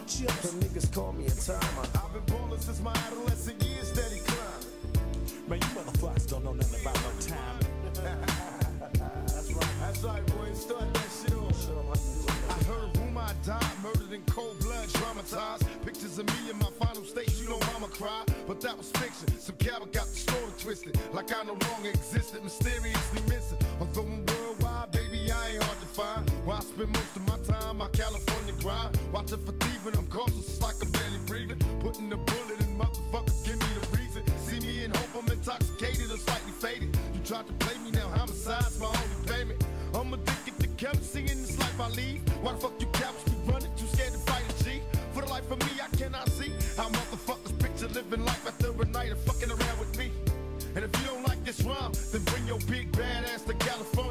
my chips. And niggas call me a timer. I've been ballin' since my adolescent years, steady climb. Man, you motherfuckers don't know nothing about no time. That's right, boy. Start that shit off. I heard rumor I died, murdered in cold blood, traumatized. Pictures of me in my final state, you know mama cried. But that was fiction. Some coward got the story twisted, like I no longer existed, mysteriously missing. Although I'm worldwide, baby, I ain't hard to find. Where I spend most of my time, my California grind. Watching for thieving, I'm cautious, it's like I'm barely breathing. Putting the bullet in motherfuckers, give me the reason. See me in hope, I'm intoxicated or slightly faded. You tried to play me, now homicide's my only payment. I'm addicted to currency in this life I lead. Why the fuck you cowards keep running? Too scared to fight a G. For the life of me, I cannot see how motherfuckers picture living life after a night of fucking around with me. And if you don't like this rhyme, then bring your big bad ass to California.